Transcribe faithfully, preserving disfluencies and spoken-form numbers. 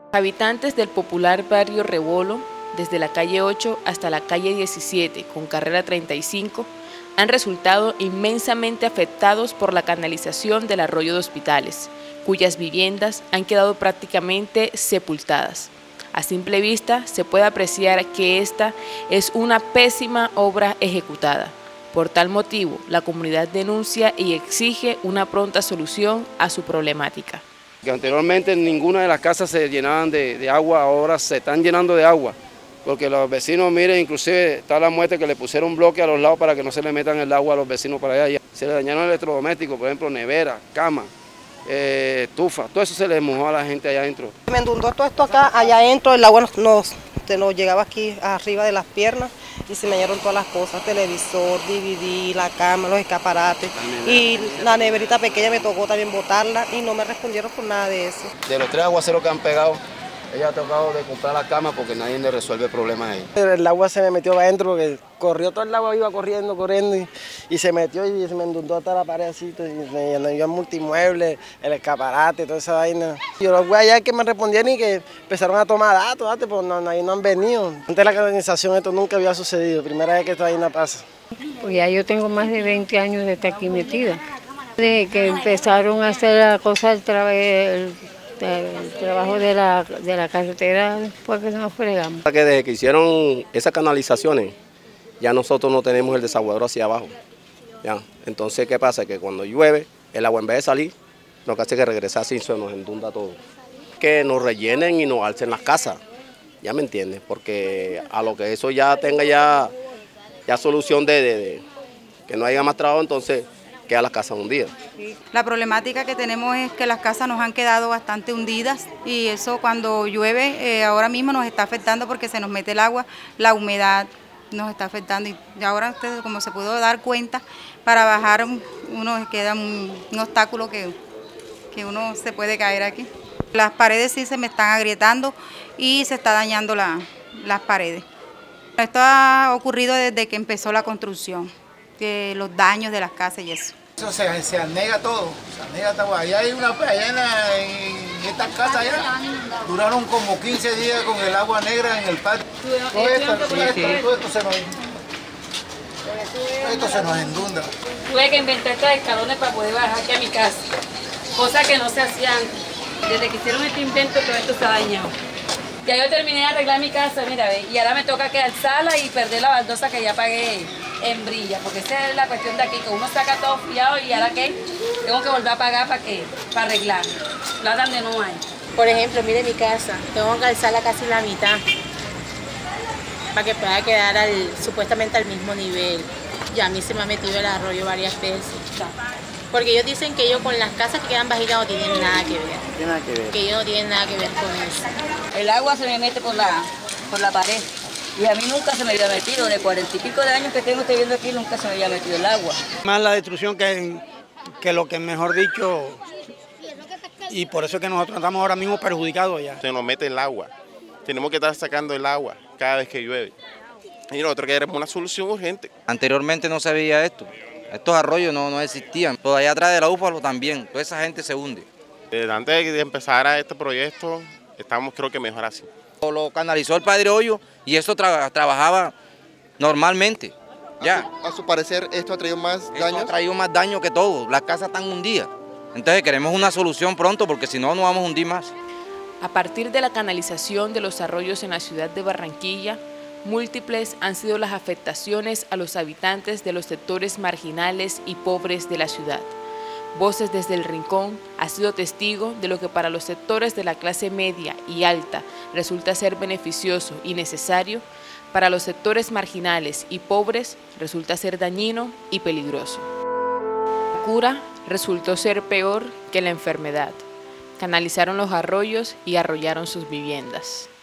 Habitantes del popular barrio Rebolo, desde la calle ocho hasta la calle diecisiete con carrera treinta y cinco, han resultado inmensamente afectados por la canalización del arroyo de Hospitales, cuyas viviendas han quedado prácticamente sepultadas. A simple vista se puede apreciar que esta es una pésima obra ejecutada. Por tal motivo, la comunidad denuncia y exige una pronta solución a su problemática. Que anteriormente ninguna de las casas se llenaban de, de agua, ahora se están llenando de agua, porque los vecinos, miren, inclusive está la muestra que le pusieron bloque a los lados para que no se le metan el agua a los vecinos para allá. Se le dañaron electrodomésticos, por ejemplo, nevera, cama, eh, estufa, todo eso se le mojó a la gente allá adentro. Me inundó todo esto acá, allá adentro, el agua nos, nos, nos llegaba aquí arriba de las piernas y se me llenaron todas las cosas, televisor, D V D, la cama, los escaparates y la neverita pequeña me tocó también botarla y no me respondieron por nada de eso. De los tres aguaceros que han pegado, ella ha tocado de comprar la cama porque nadie le resuelve el problema a ella. El agua se me metió adentro porque corrió todo el agua, iba corriendo, corriendo y, y se metió y se me inundó hasta la pared así, y me llenó el multimueble, el escaparate, toda esa vaina. Yo los voy allá que me respondieron y que empezaron a tomar datos, datos pero no, no, no han venido. Antes de la canalización esto nunca había sucedido, primera vez que esta vaina pasa. Pues ya yo tengo más de veinte años de estar aquí metida. Desde que empezaron a hacer la cosa, el trabajo... El el trabajo de la, de la carretera después que nos fregamos. Que desde que hicieron esas canalizaciones, ya nosotros no tenemos el desaguadero hacia abajo. ¿Ya? Entonces, ¿qué pasa? Que cuando llueve, el agua en vez de salir, lo que hace es que regresa así, se nos inunda todo. Que nos rellenen y nos alcen las casas, ¿ya me entiendes? Porque a lo que eso ya tenga ya, ya solución de, de, de que no haya más trabajo, entonces queda las casas hundidas. La problemática que tenemos es que las casas nos han quedado bastante hundidas y eso cuando llueve eh, ahora mismo nos está afectando porque se nos mete el agua, la humedad nos está afectando y ahora ustedes como se pudo dar cuenta, para bajar uno queda un, un obstáculo que, que uno se puede caer aquí. Las paredes sí se me están agrietando y se está dañando la, las paredes. Esto ha ocurrido desde que empezó la construcción, que los daños de las casas y eso. Eso se, se anega todo, se anega todo. Allá hay una, allá en, la, en estas casas allá, duraron como quince días con el agua negra en el patio. Todo esto, todo esto, todo esto se nos, todo esto se nos endunda. Tuve que inventar estos escalones para poder bajar aquí a mi casa, cosa que no se hacía antes. Desde que hicieron este invento todo esto se ha dañado. Ya yo terminé de arreglar mi casa, mira, ve, y ahora me toca que alzarla y perder la baldosa que ya pagué en brilla, porque esa es la cuestión de aquí, que uno saca todo fiado y ahora que tengo que volver a pagar para qué, para arreglar, plata donde no hay. Por ejemplo, mire mi casa, tengo que alzarla casi la mitad para que pueda quedar al, supuestamente al mismo nivel. Ya a mí se me ha metido el arroyo varias veces. Porque ellos dicen que ellos con las casas que quedan bajitas no tienen nada que ver. No tiene nada que ver. Que ellos no tienen nada que ver con eso. El agua se me mete por la, por la pared y a mí nunca se me había metido. De cuarenta y pico de años que tengo viviendo aquí nunca se me había metido el agua. Más la destrucción que, que lo que mejor dicho, y por eso es que nosotros estamos ahora mismo perjudicados ya. Se nos mete el agua, tenemos que estar sacando el agua cada vez que llueve. Y nosotros queremos una solución urgente. Anteriormente no se veía esto. Estos arroyos no, no existían. Por allá atrás de la Búfalo también, toda esa gente se hunde. Desde antes de empezar a este proyecto, estamos creo que mejor así. Lo canalizó el Padre Hoyo y eso tra trabajaba normalmente. Ya. A, su, a su parecer, ¿esto ha traído más daño? Esto ha traído más daño que todo. Las casas están hundidas. Entonces queremos una solución pronto porque si no nos vamos a hundir más. A partir de la canalización de los arroyos en la ciudad de Barranquilla, múltiples han sido las afectaciones a los habitantes de los sectores marginales y pobres de la ciudad. Voces desde el Rincón ha sido testigo de lo que para los sectores de la clase media y alta resulta ser beneficioso y necesario, para los sectores marginales y pobres resulta ser dañino y peligroso. La cura resultó ser peor que la enfermedad. Canalizaron los arroyos y arrollaron sus viviendas.